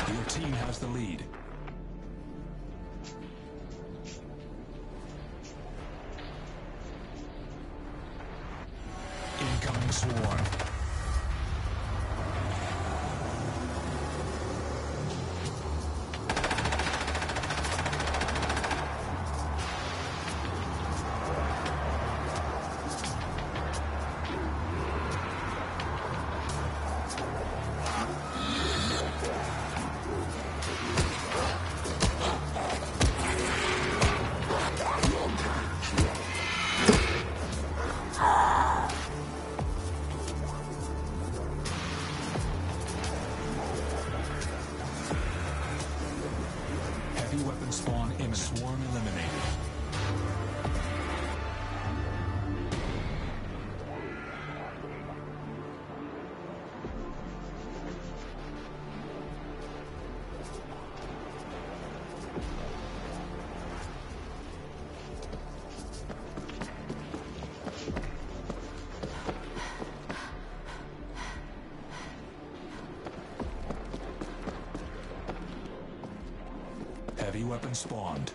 Your team has the lead. Incoming swarm. Heavy weapon spawn imminent. Swarm eliminated. Heavy weapon spawned.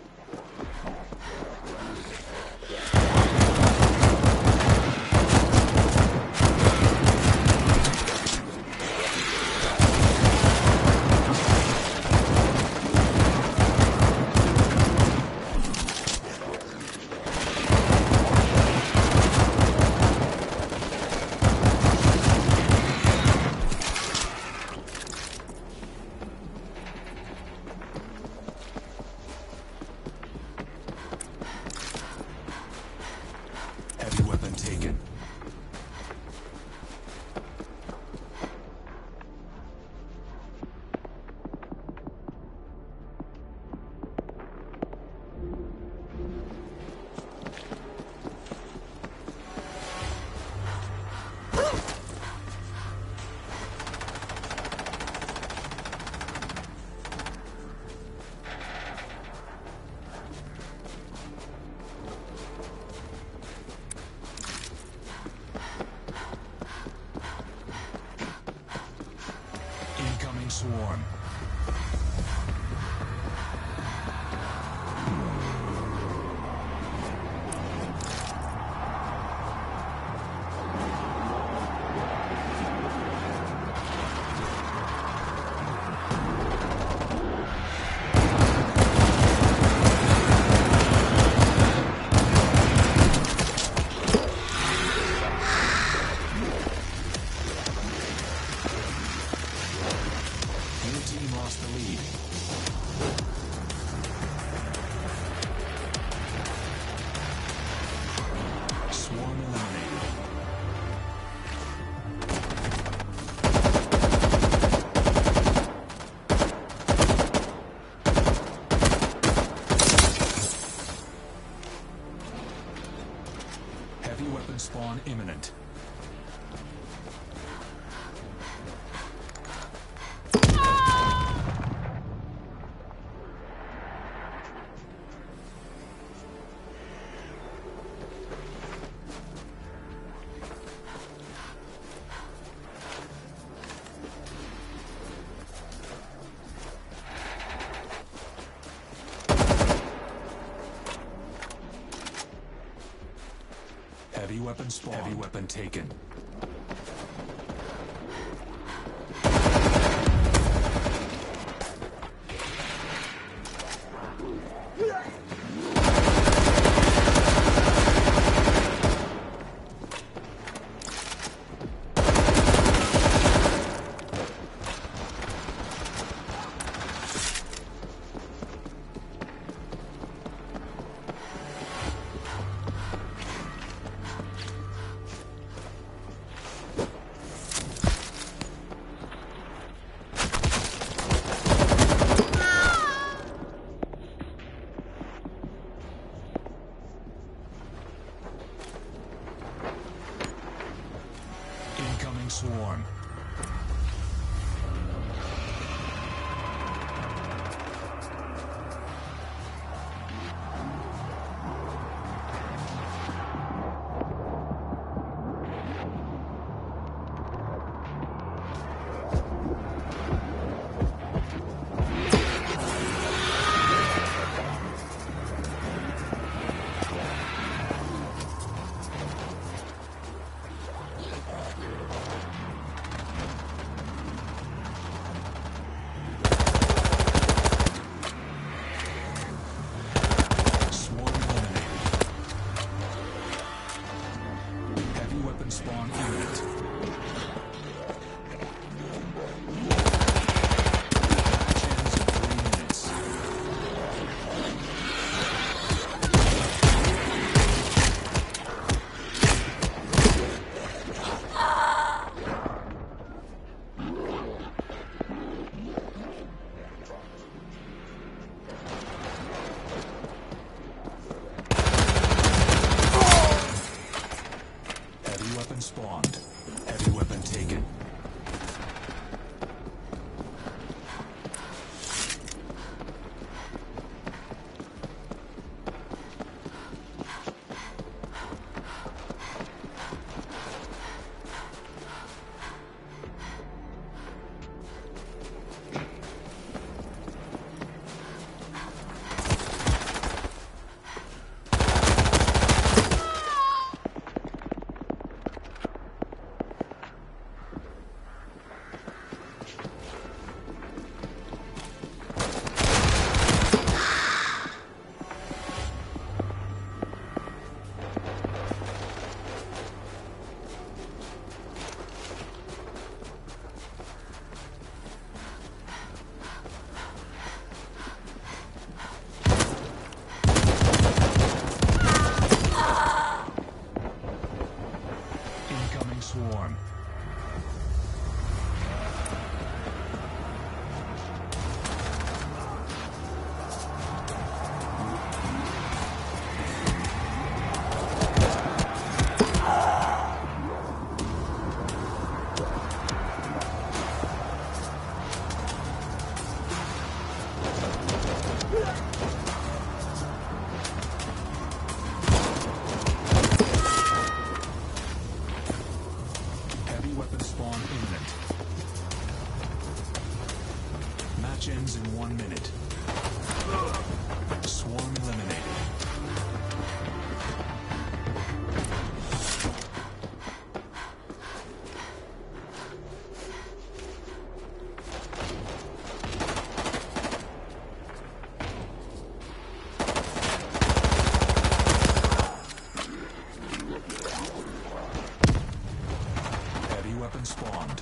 Heavy weapon taken. Incoming swarm. Your team lost the lead. Swarm eliminated. Heavy weapon spawn imminent. Heavy weapon spawn. Heavy weapon taken. Match ends in 1 minute. Swarm eliminated. Heavy weapon spawned.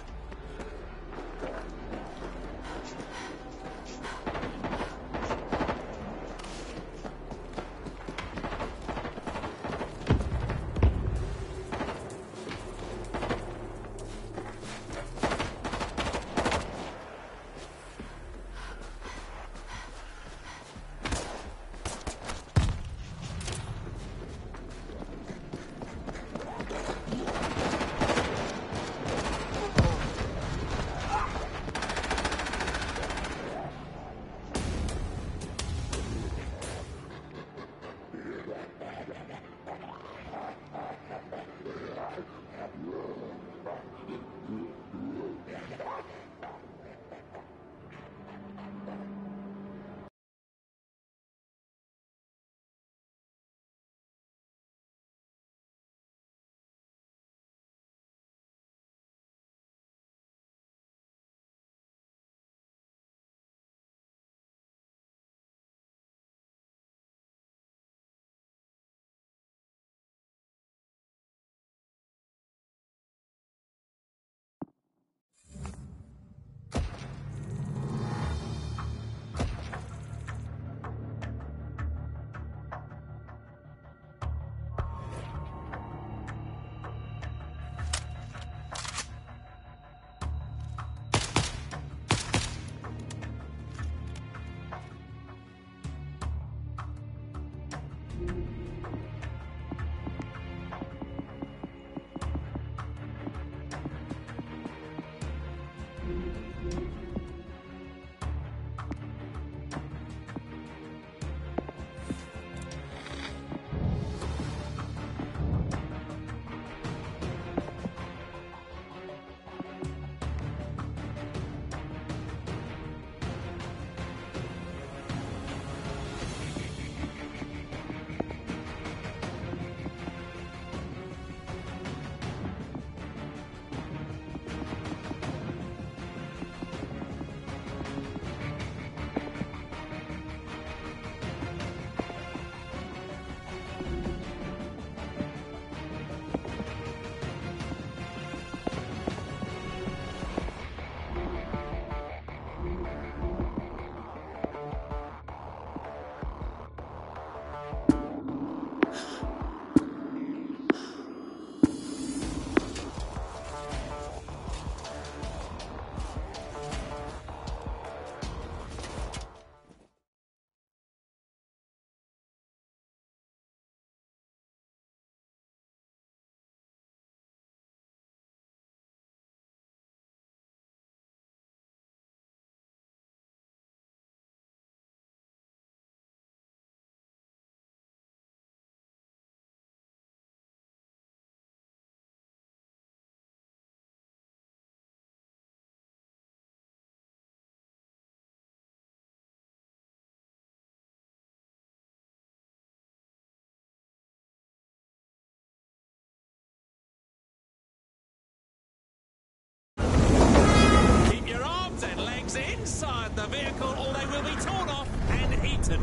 Inside the vehicle, or they will be torn off and eaten.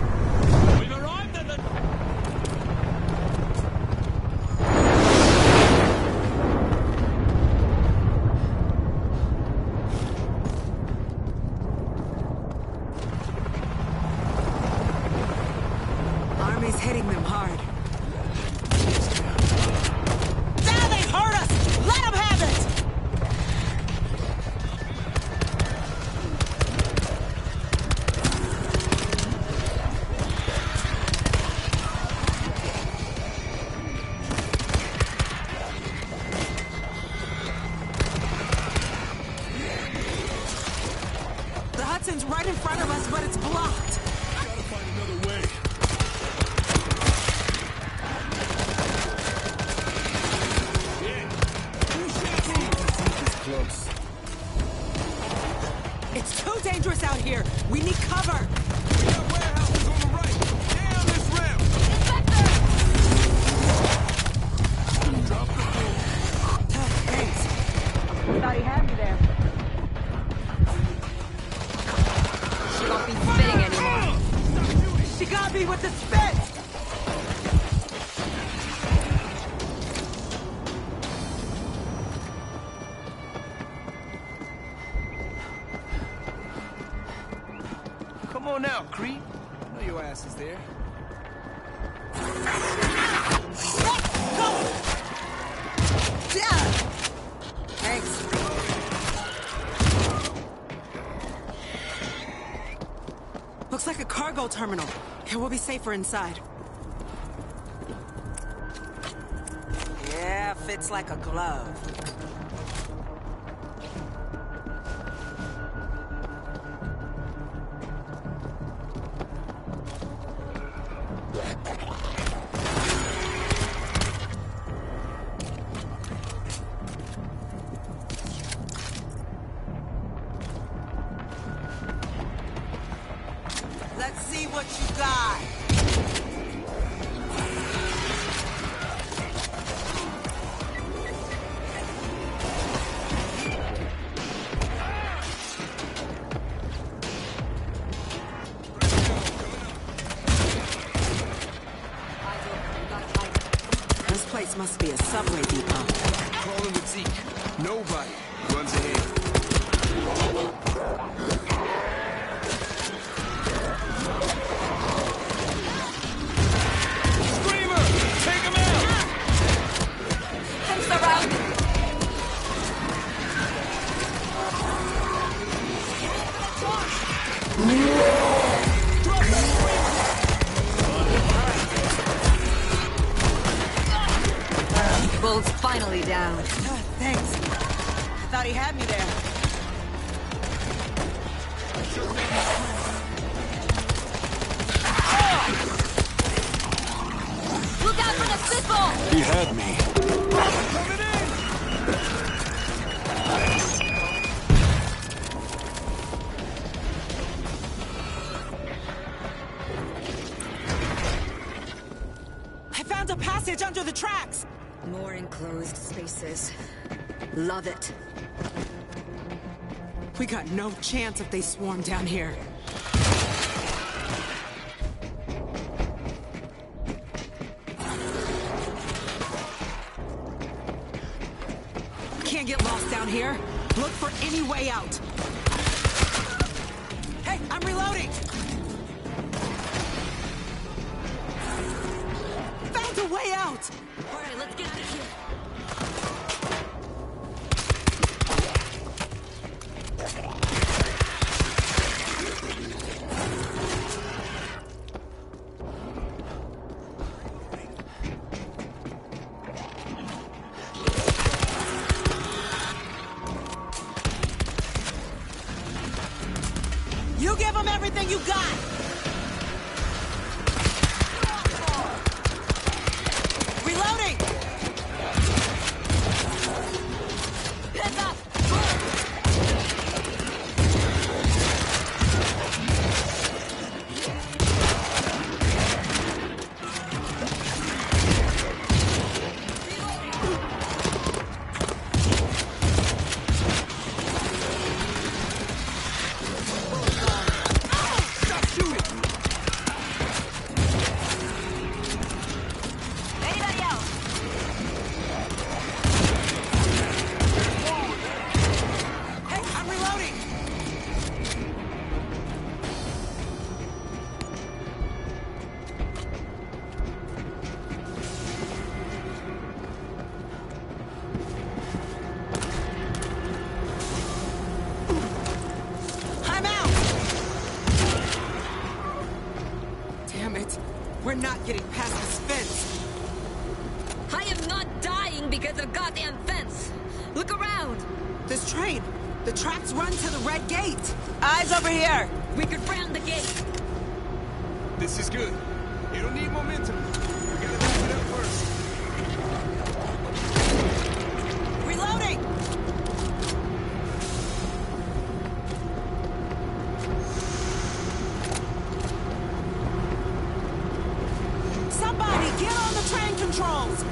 We've arrived at the... Army's hitting them hard. Now they've hurt us! Let them have it! The Hudson's right in front of us, but it's blocked. Gotta find another way. Close. It's too dangerous out here. We need cover. We got warehouses on the right. Down this ramp. Inspector! Drop the boom. Thanks. Thought he had me there. She won't be spitting anymore. She got me with the spit! Come on out, Creep. I know your ass is there. Yeah! Thanks. Looks like a cargo terminal. Here, we'll be safer inside. Yeah, fits like a glove. Let's see what you got. This place must be a subway depot. Calling with Zeke. Nobody runs ahead. Screamer! Take him out! I'm surrounded. Bull's finally down. Thanks. Thought he had me there. Look out for the spitball! He had me. Coming in! I found a passage under the tracks. More enclosed spaces. Love it. We got no chance if they swarm down here. Can't get lost down here. Look for any way out. Hey, I'm reloading! Found a way out! All right, let's get out of here. You give them everything you got! Reloading! Heads up! Stop shooting! Anybody else? Hey, I'm reloading! I'm out! Damn it. We're not getting past this fence. I am not dying because of goddamn fence. Look around. This train, the tracks run to the red gate. Eyes over here. We could round the gate. This is good. You don't need momentum. We gotta move it up first. Reloading! controls!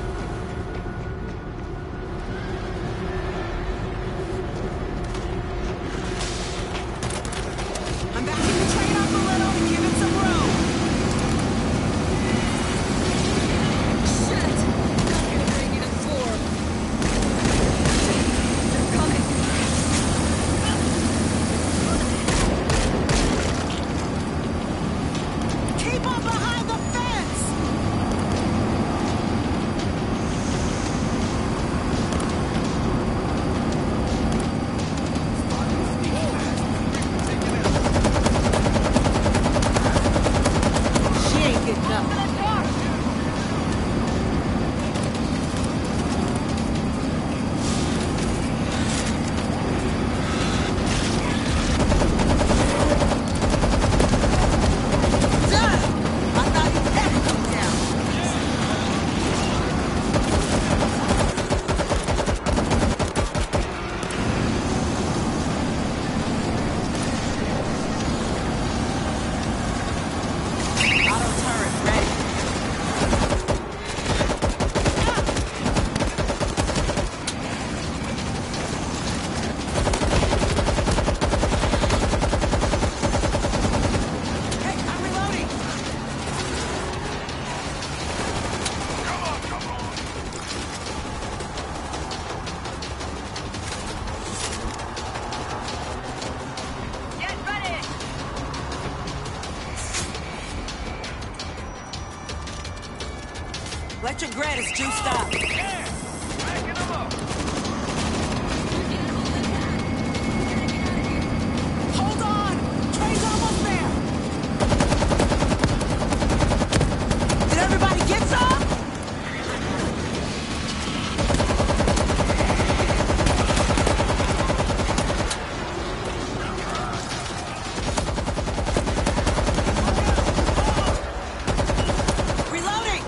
I'm backing the train up a little to give it some room. Shit! Not gonna bring it in form. They're coming. Keep on behind the fence! She ain't getting up. I thought you had to come down. Auto turret ready. Hey, I'm reloading. Get ready! Electric is juiced up. Hold on! Train's almost there! Did everybody get some? Reloading!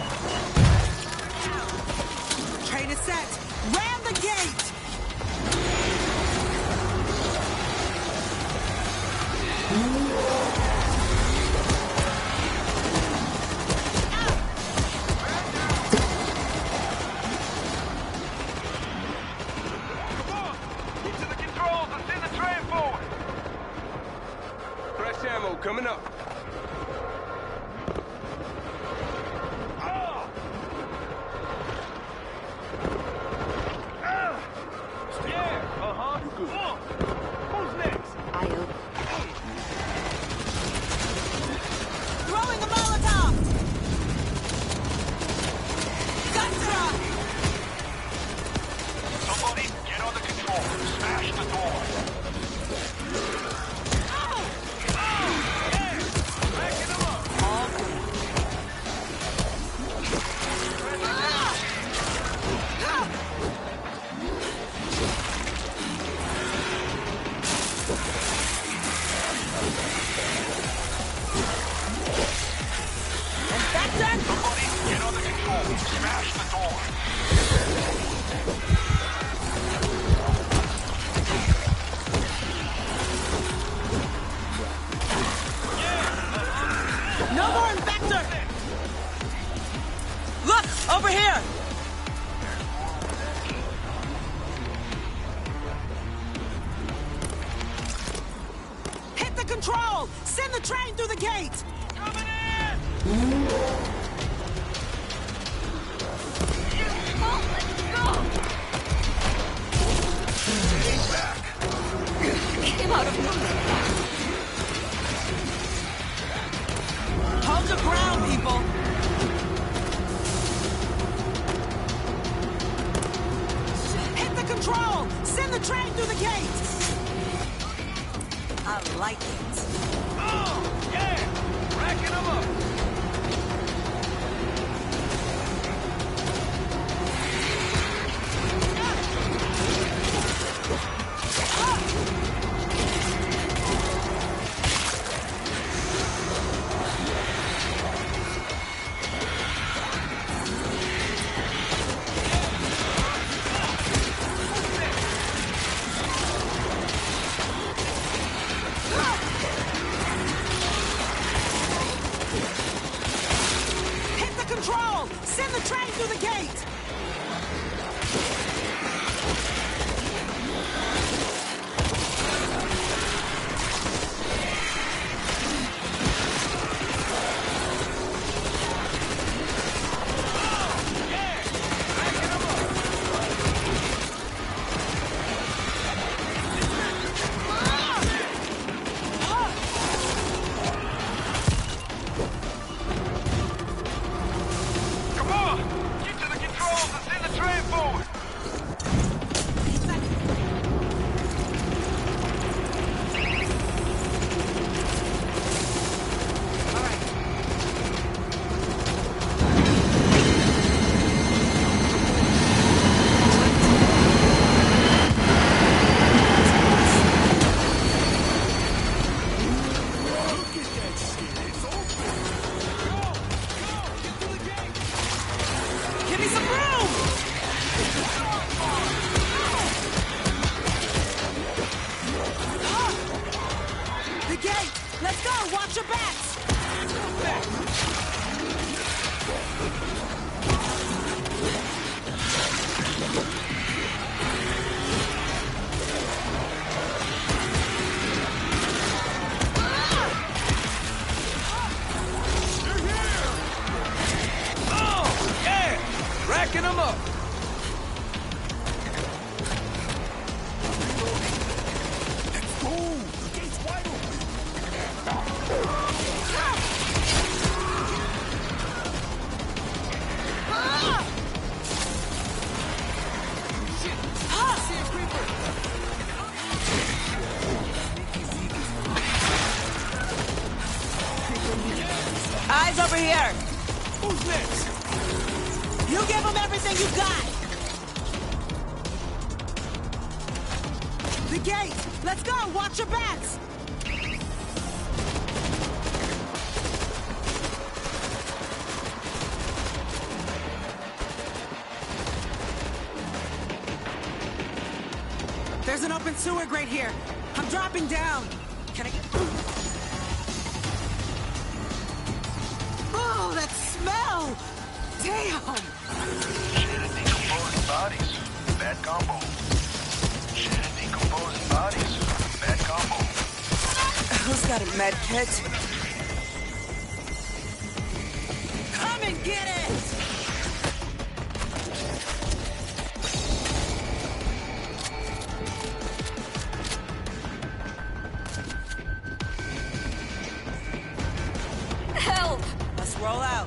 Train is set. Ram the gate! Get to the controls and send the train forward. Fresh ammo coming up. Yeah, uh-huh. You good. Who's next? Throwing a Molotov! Gotcha! Somebody get on the control. Smash the door. Backing them up. All good. Infected? Somebody get on the control. Smash the door. No more infector! Look! Over here! Hit the control! Send the train through the gate! Coming in! Came out of nowhere. Hold your ground, people! Hit the control! Send the train through the gate! I like it. Oh, yeah! Racking them up. train through the gate! Eyes over here! Who's next? You give them everything you got! The gate! Let's go! Watch your backs! There's an open sewer grate here. I'm dropping down. Can I get... Oh, that smell! Damn! Shit and decomposing bodies. Bad combo. Shit and decomposing bodies. Bad combo. Who's got a med kit? Come and get it! Help! Let's roll out.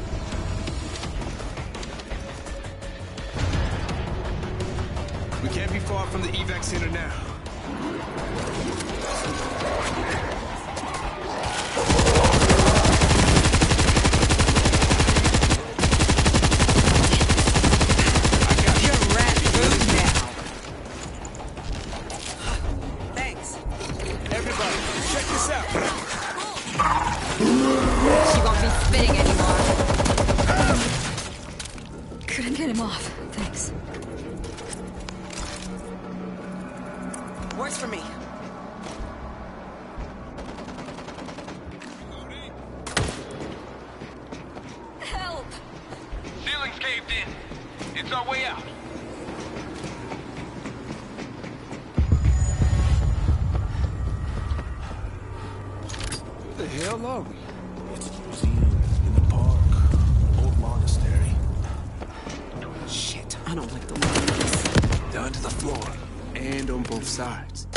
We can't be far from the evac center now. You're rat food now. Thanks. Everybody, check this out. She won't be spitting anymore. Couldn't get him off. Thanks. Works for me. Help! Ceiling's caved in. It's our way out. Where the hell are we? It's a museum in the park. Old monastery. Shit, I don't like the look of this. Down to the floor. And on both sides.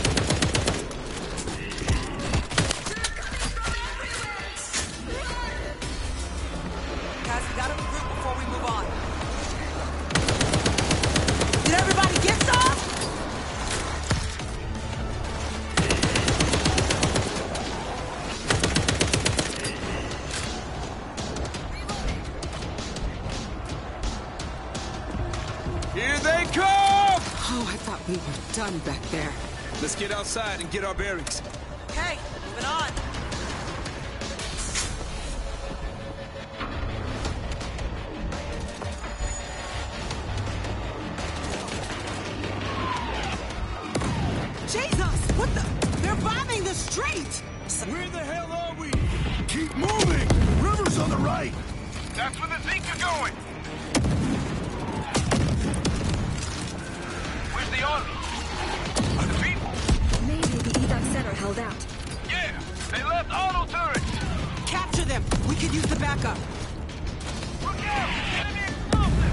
Guys, we gotta regroup before we move on. Did everybody get some? Here they come! Oh, I thought we were done back there. Let's get outside and get our bearings. Okay, moving on. Jesus! What the? They're bombing the street! Where the hell are we? Keep moving! River's on the right! That's where the Zeke are going. held out. Yeah, they left auto turrets. Capture them! We could use the backup. Look out! Enemy explosive!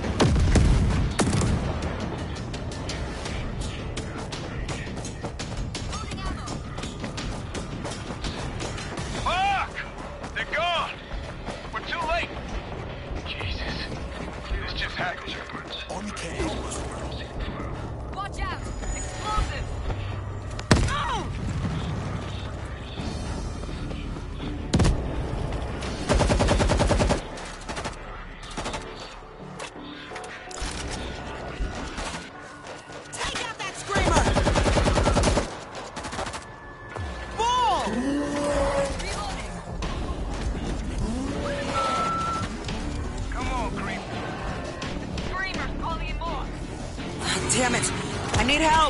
Fuck! They're gone! We're too late! Jesus. This just happened. On cam. Watch out! Explosive! Oh! Take out that screamer! Bull! Come on, creep. Screamer's calling in more! Damn it! I need help!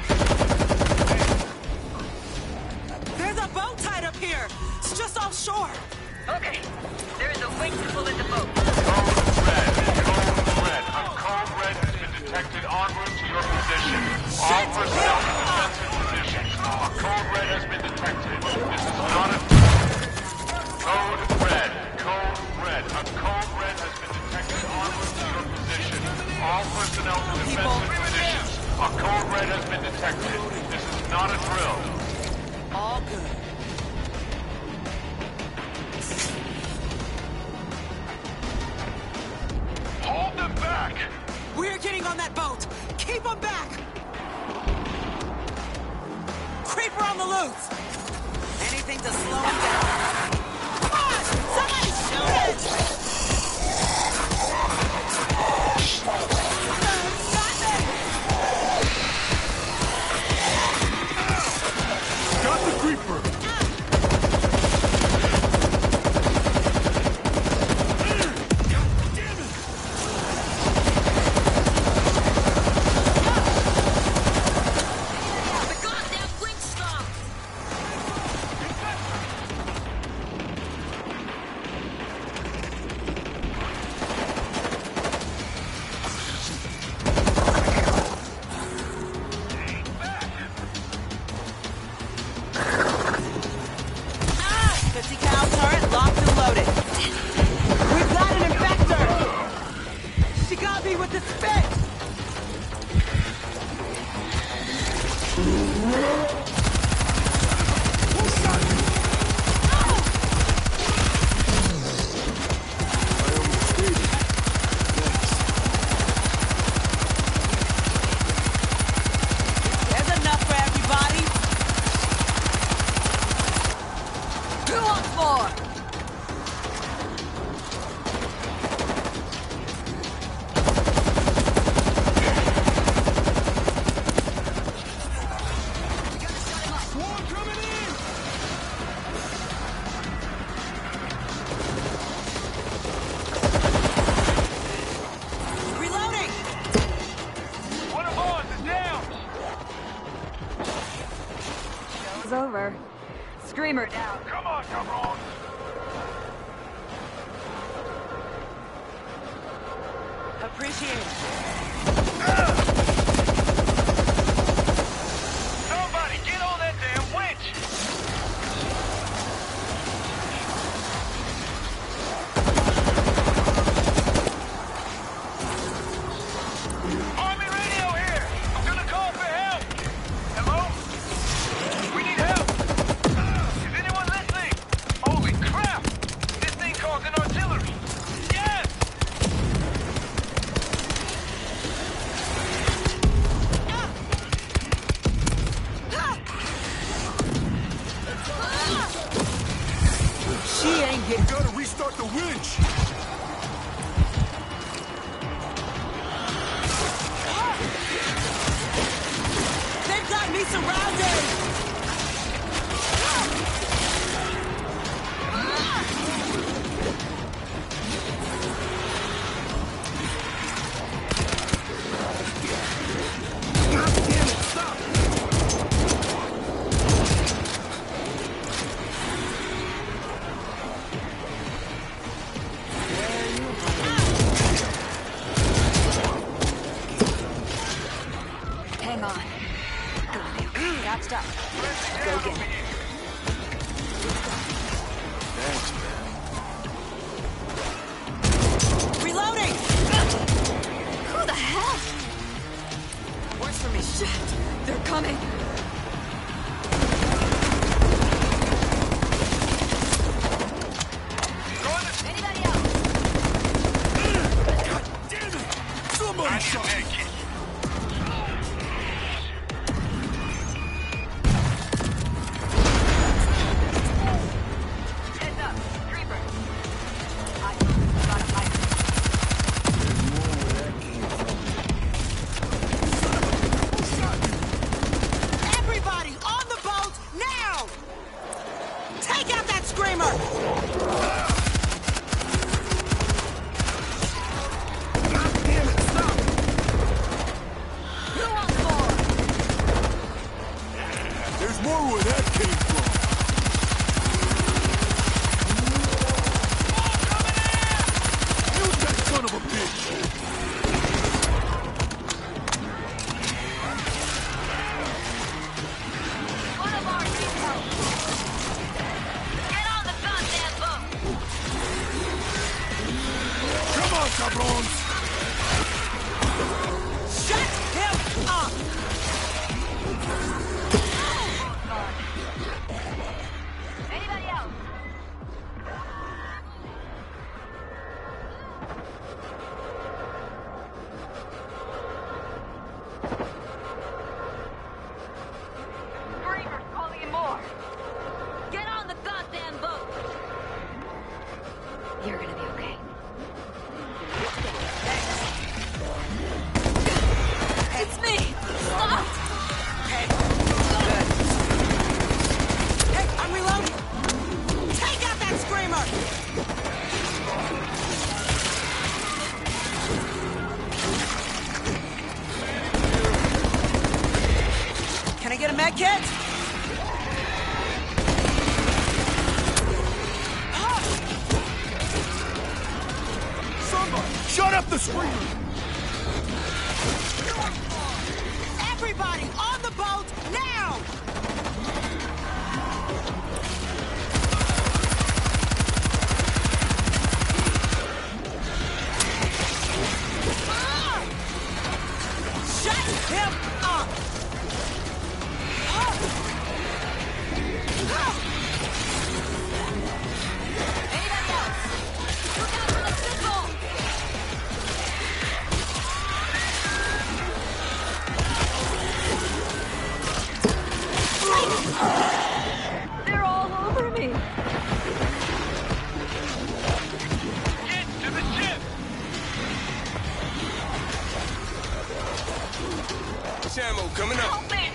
There's a boat tied up here! It's just offshore! Okay, there is a way to pull in the boat. Code red. A code red has been detected en route to your position. All personnel in defensive positions. A code red has been detected. This is not a... Code red. Code red. A code red has been detected en route to your position. All personnel in defensive positions. A code red has been detected. This is not a drill. All good. Hold them back! We're getting on that boat! Keep them back! Creeper on the loose! Anything to slow him down. Gosh! Somebody shoot it! Got the creeper. The goddamn wing stopped! Ah! 50 cal turret locked and loaded. We've got an infector! She got me with the spit! There's enough for everybody. Who wants more? Swarm coming in! Reloading! One of ours is down! It's over. Screamer down. Come on, come on! Appreciate it. Somebody get on that damn winch! Army radio here! I'm gonna call for help! Hello? We need help! Is anyone listening? Holy crap! This thing calls in artillery! Yes! She ain't getting... Gotta restart the winch. They've got me surrounded! Hang on. Got you. Got stuff. Stop the screaming! Everybody, on the boat, now! Shut him up! Anybody else? Look out for the signal! They're all over me. Get to the ship! Ammo coming up. Help me!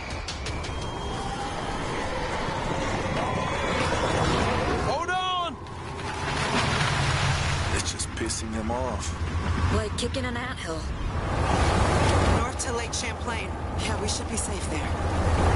Hold on! It's just pissing him off. Like kicking an anthill. North to Lake Champlain. Yeah, we should be safe there.